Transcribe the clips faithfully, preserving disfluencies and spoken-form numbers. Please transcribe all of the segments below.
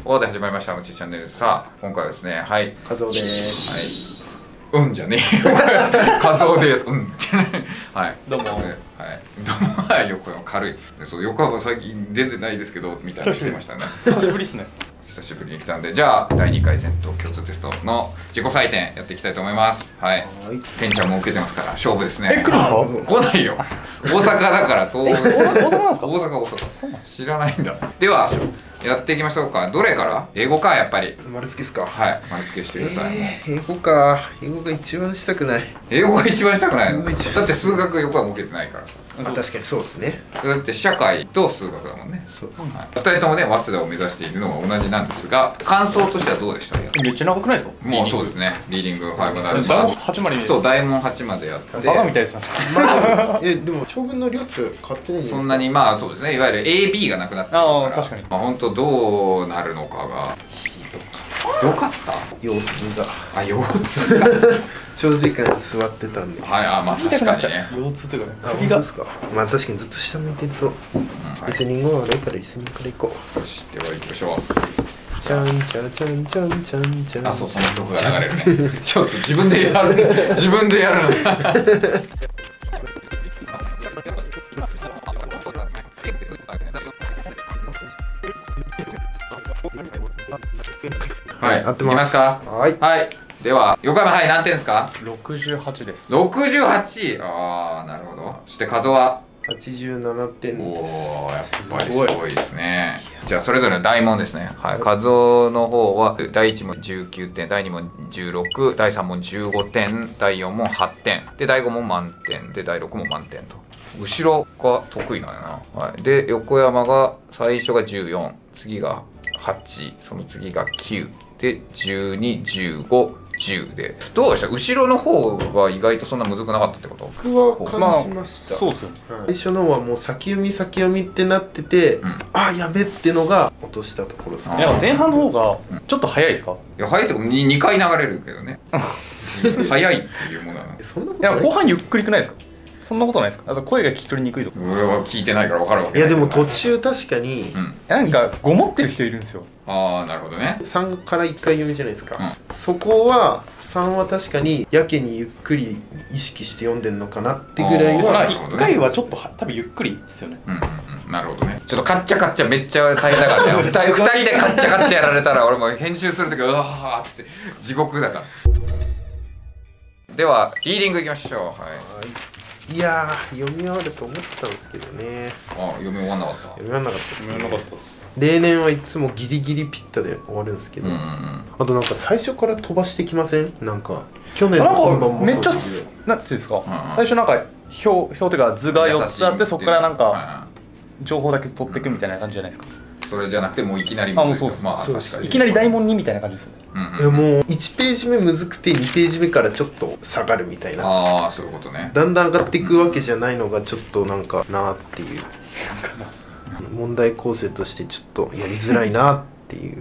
おで始まりました、うちチャンネル。さあ、今回はですね、はい。 和夫です。 はい。うんじゃねえよ。和夫です。うん。はい。 どうも。 はい。どうも。はい。横浜軽い。そう、横浜最近出てないですけど、みたいな来てましたね。 久しぶりっすね。 久しぶりに来たんで、じゃあだいにかい全島共通テストの自己採点やっていきたいと思います。はい。ケンちゃんも受けてますから勝負ですね。 え、来るの？ 来ないよ。大阪だから当然。 大阪なんですか？ 大阪大阪。知らないんだ。ではやっていきましょうか。どれから？英語かやっぱり。 丸付けっすか？ はい。丸付けしてください。 えー、英語か。英語が一番したくない。 英語が一番したくないの？だって数学横は受けてないからさ。 あ、確かにそうですね。 だって社会と数学だもんね。そう。ふたりともね早稲田を目指しているのは同じなんですが、感想としてはどうでした？ めっちゃ長くないですか？ もうそうですね。リーディングごまで。 大問はちまで。 そう、大問はちまでやって。 バカみたいですね。 え、でも長文の量って買ってないんですか？ そんなに、まあそうですね。いわゆる エービー がなくなってるから。 ああ、確かに。 まあ本当どうなるのかがひどかった。 腰痛が。 あ、腰痛が。 長時間座ってたんで。 はい、あ、まあ確かにね。 腰痛というかね。 首がですか。まあ確かにずっと下向いてると。リスニングは悪いからリスニングから行こう。 よし、では行きましょう。 ちゃんちゃんちゃんちゃんちゃんちゃん。 あ、そう、その曲が流れるね。ちょっと自分でやる。自分でやるの。はい、合ってますか？ はい。 はい。では横山、はい、何点ですか？ ろくじゅうはちです。 ろくじゅうはち。ああ、なるほど。そして数ははちじゅうななてん。 おお、やっぱりすごいですね。じゃあそれぞれの大問ですね。はい、和夫の方はだいいち問じゅうきゅうてん、だいに問じゅうろく、だいさん問じゅうごてん、だいよん問はってんで、だいご問満点で、だいろく問満点と。後ろが得意なんやな。はい、で横山が最初がじゅうよん、次がはち、その次がきゅうでじゅうに、じゅうご、じゅうで、どうでした？後ろの方が意外とそんなむずくなかったってこと？ 僕は感じました。 そうっすよ。 最初のはもう先読み先読みってなってて、 うん、 あ、やべってのが落としたところですね。 いや、前半の方がちょっと早いですか？ いや、早いとこ 2, にかい流れるけどね。早いっていうものはね。 そんなこいや、後半ゆっくりくないですか？そんなことないですか？あと声が聞き取りにくいとか。 俺は聞いてないから分かるわけいやでも途中確かに、 うん、 なんかごもってる人いるんですよ。 ああ、なるほどね。 さんからいっかい読みじゃないですか、 うん、 そこはさんは確かにやけにゆっくり意識して読んでんのかなってぐらいは。 いっかいはちょっと多分ゆっくりですよね。 うんうんうん、なるほどね。ちょっとカッチャカッチャめっちゃ大変だからね。ふたりふたりでカッチャカッチャやられたら俺も編集するときうわーっつって地獄だから。ではリーディングいきましょう。はい、 いやー、読み終わると思ってたんですけどね。 あ、読み終わんなかった。 読み終わんなかったですね。 読み終わんなかったです。 例年はいつもギリギリピッタで終わるんですけど、 うんうんうん、 あとなんか最初から飛ばしてきません？なんか去年の本番もそうめっちゃですけど、 なんていうんですか、 うんうん、 最初なんか表表というか図がよっつあって、そこからなんかうん、 情報だけ取っていくみたいな感じじゃないですか。 それじゃなくてもういきなりあ、もうそうっす。 まあ確かにいきなり大問にみたいな感じですよね。 うんうん、 えもういちページ目むずくてにページ目からちょっと下がるみたいな。 ああ、そういうことね。 だんだん上がっていくわけじゃないのがちょっとなんかなーっていう問題構成としてちょっとやりづらいなっていう。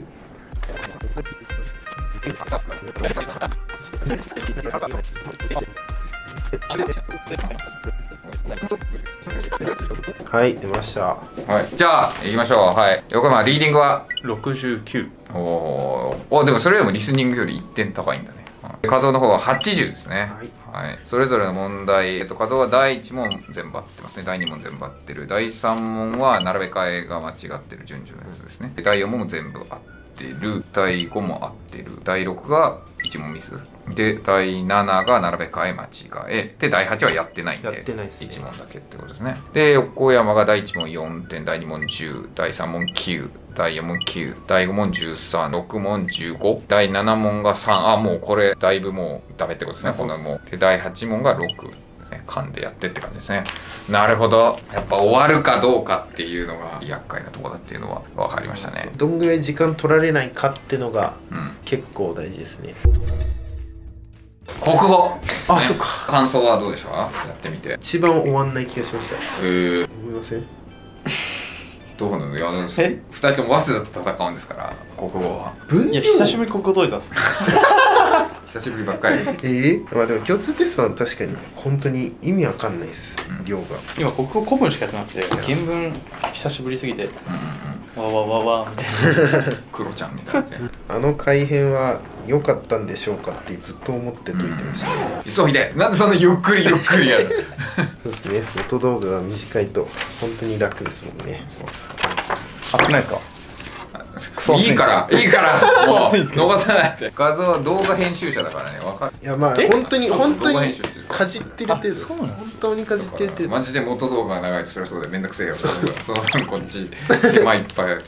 はい、出ました。 はい、じゃあ行きましょう。はい、横山リーディングはろくじゅうきゅう。 おお、でもそれよりもリスニングよりいってん高いんだね。和夫の方ははちじゅうですね。はい、はい、それぞれの問題、えっと、和夫はだいいち問全部合ってますね。だいに問全部合ってる。だいさん問は並べ替えが間違ってる順序のやつですね。だいよん問も全部合ってる。だいごも合ってる。だいろくがいち問ミスで、だいななが並べ替え間違えで、だいはちはやってないんで、 やってないですね、 いち問だけってことですね。で、横山がだいいち問よんてん、だいに問じゅう、だいさん問きゅう、だいよん問きゅう、だいご問じゅうさん、ろく問じゅうご、だいなな問がさん、あ、もうこれだいぶもうダメってことですね。こんなもうで、だいはち問がろく、勘でやってって感じですね。なるほど。やっぱ終わるかどうかっていうのが厄介なところだっていうのは分かりましたね。 どんぐらい時間取られないかってのがうん、 結構大事ですね。 国語。 あ、 ね、 そっか。 感想はどうでした？やってみて。 一番終わんない気がしました。 えー、 思いません？ どうなの？いや、 えふたりとも早稲田と戦うんですから、国語は。 分いや、久しぶりに国語解いたっす。 久しぶりばっかり。 えー、まあでも共通テストは確かに本当に意味わかんないです、 うん、 量が。 今国語古文しかやってなくて、原文久しぶりすぎて。 うんうんうん、 わわわわみたいなクロちゃんみたいなあの改変は良かったんでしょうかってずっと思って解いてましたね、 うん、急いでなんでそんなゆっくりゆっくりやるそうですね、音動画が短いと本当に楽ですもんね。 そうですか。 熱くないですか？ いいからいいからもう熱いんですけど逃さないって画像は動画編集者だからね分かる。 いやまあえ本当に本当動画編に集してるかじってる程度です。 あそうなの本当にかじってる程度マジで元動画が長いとそれはそうでめんどくせえよそのその分こっち手間いっぱい。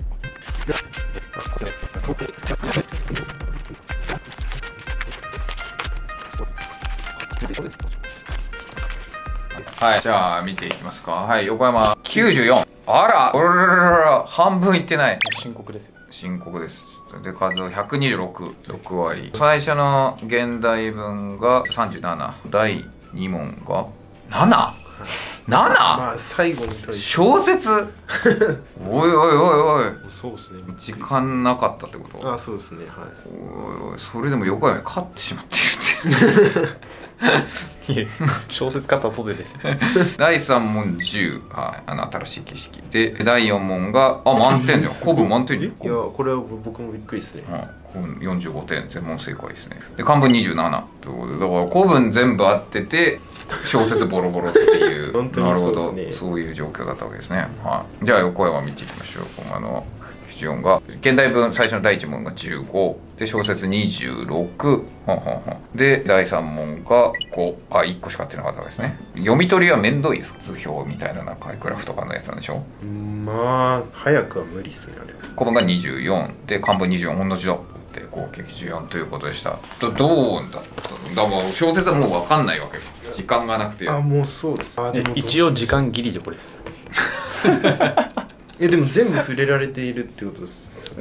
はい、じゃあ見ていきますか。はい、横山きゅうじゅうよん。あら、おらららら、半分いってない。 深刻ですよ。 深刻です。で、数をひゃくにじゅうろく、ろく割。最初の現代文がさんじゅうなな。だいに問が なな?なな? まあ最後に解いて小説おいおいおいおい。 そうですね。 時間なかったってこと？ あそうですね、はい。 おいおい、それでも横山に勝ってしまっているって。 いえ、小説買った後でですよ。 だいさん問じゅう、はい、あの新しい景色でだいよん問があ満点じゃん。古文満点じゃん。 いやこれは僕もびっくりですね。 うん、古文よんじゅうごてん全問正解ですね。で漢文にじゅうななということでだから古文全部合ってて小説ボロボロっていう本当になるほどそうですねそういう状況だったわけですね。はい、じゃあ横山見ていきましょう。今の基準が現代文最初のだいいち問がじゅうごで小説にじゅうろくほんほんほんでだいさん問がごあいっこしか合ってなかったわけですね。読み取りはめんどいですか？図表みたいななんかグラフとかのやつなんでしょ。 まあ早くは無理っすねあれ。 古文がにじゅうよんで漢文にじゅうよん同じだって合計じゅうよんということでした。どどうだったのだから小説はもう分かんないわけ時間がなくて。 あもうそうです。あでも一応時間ギリでこれです。 えでも全部触れられているってことです。 そうです。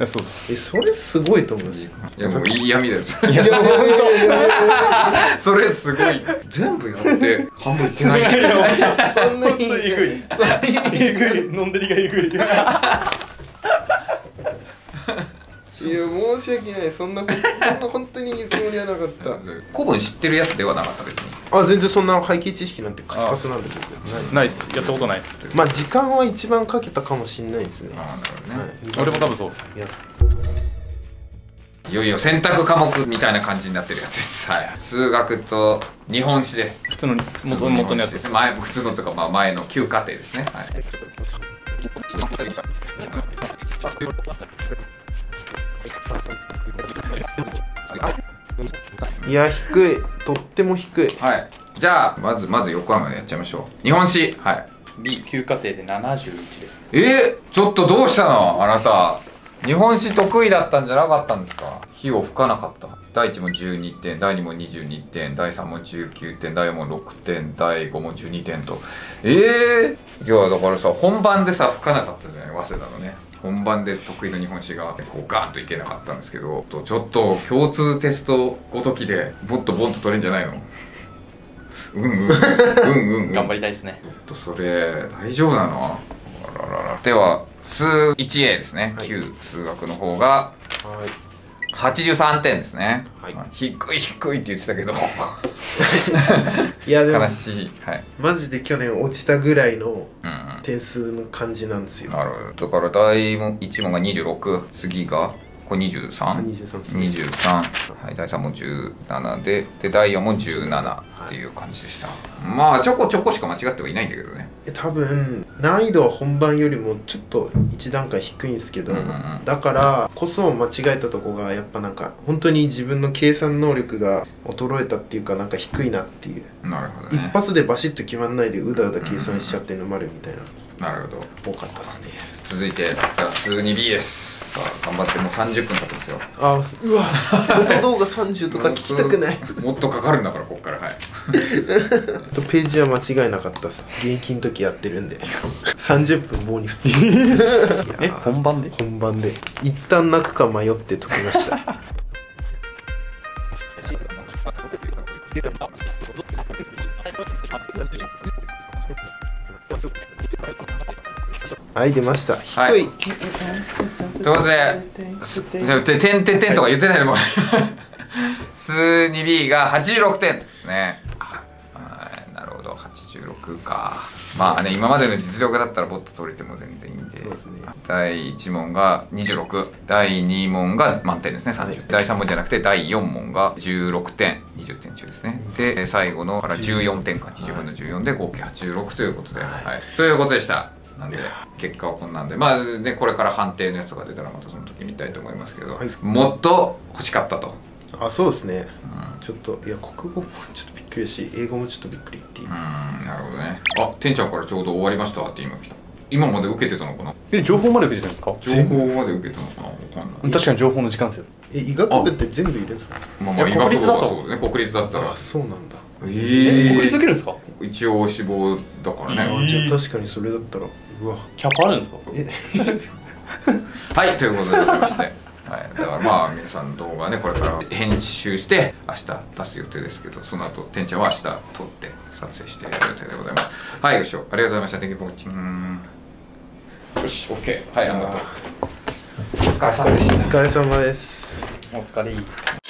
えそれすごいと思うんですよ。 いやもう嫌味だよそれ。 いやいやいやいやいやそれすごい全部やって半分いってない。 そんなにえぐい。 そんなにえぐい。飲んでりがえぐい。 いや申し訳ない。そんなそんな本当に言うつもりはなかった古文知ってるやつではなかった別に。 あ全然そんな背景知識なんてカスカスなんで僕ないないっす。やったことないっす。 まあ時間は一番かけたかもしれないですね。 ああなるほどね、 はい、 俺も多分そうです。 いやいよいよ選択科目みたいな感じになってるやつです。はい、数学と日本史です。 普通の元元のやつです。 前普通のとか、まあ、前の旧課程ですね。はいいや低いとっても低い。 はい、じゃあまずまず横山でやっちゃいましょう。日本史はい B 級課程でななじゅういちです。 えー、ちょっとどうしたのあなた。日本史得意だったんじゃなかったんですか？火を吹かなかった。だいいち問じゅうにてんだいに問にじゅうにてんだいさん問じゅうきゅうてんだいよん問ろくてんだいご問じゅうにてんとええー、いやだからさ本番でさ吹かなかったじゃない早稲田のね。本番で得意の日本史がこうガーンといけなかったんですけどちょっと共通テストごときでもっとボンと取れんじゃないの？うんうんうんうんうん頑張りたいですね。 ちょっとそれ大丈夫なの？あららら。では数 いちエー ですね、 はい、 旧数学の方がはいはちじゅうさんてんですね、 はい、 低い低いって言ってたけどいやでも悲しい、はい、 マジで去年落ちたぐらいのうんうん点数の感じなんですよ。 なるほど。だからだいいち問がにじゅうろく次がこれ にじゅうさん?にじゅうさん にじゅうさん、はい、だいさん問じゅうななででだいよん問じゅうななっていう感じでした、はい、まあちょこちょこしか間違ってはいないんだけどね。 多分難易度は本番よりもちょっと一段階低いんですけど、 うんうんうん、だからこそ間違えたとこがやっぱなんか本当に自分の計算能力が衰えたっていうかなんか低いなっていう。 なるほど、ね、 一発でバシッと決まんないでうだうだ計算しちゃって沼るみたいな、 うん、なるほど多かったですね。 続いてじゃあ数 にビー です。さあ頑張ってもうさんじゅっぷん経ってますよ。 あうわ元動画さんじゅうとか聞きたくないもっとかかるんだからこっから。はいとページは間違いなかったです。現役の時やってるんでさんじゅっぷん棒に振ってえ本番で本番で一旦泣くか迷って解きましたはい出ました。低い、はい、 ということで「ててんてんてん」とか言ってないのも数 にビー がはちじゅうろくてんですね。はいなるほどはちじゅうろくか。 まあね、今までの実力だったらボット取れても全然いいんで。 そうですね。 だいいち問がにじゅうろく、だいに問が満点ですね、さんじゅう。だいさん問じゃなくてだいよん問がじゅうろくてん、にじゅってん中ですね。で、最後のからじゅうよんてんか、にじゅうぶんのじゅうよんで合計はちじゅうろくということで、はい。ということでした。なんで、結果はこんなんで、まあね、これから判定のやつが出たらまたその時見たいと思いますけど、 はい、 もっと欲しかったと。 あ、そうですね。 うん、 ちょっと、いや、国語もちょっとびっくりだし、英語もちょっとびっくりっていう。 うん、なるほどね。あ、てんちゃんからちょうど終わりましたって今来た。今まで受けてたのかな。 え、情報まで受けてるんですか？ 情報まで受けたのかな、わかんない。 確かに情報の時間ですよ。 え、医学部って全部いるんですか？ まあまあ医学部はそうだね、国立だったら。 あ、そうなんだ。 えー、 国立受けるんですか？ 一応志望だからね。 あ、じゃあ確かにそれだったら、うわ。 キャパあるんですか？ はい、ということでございまして、はい、だからまあ皆さん動画ね、これから編集して明日出す予定ですけど、その後てんちゃんは明日撮って撮影してやる予定でございます。はい、ご視聴ありがとうございました。Thank you for watching。よし、OK。はい、ありがとう。お疲れ様でした。 お疲れ様です。 お疲れ。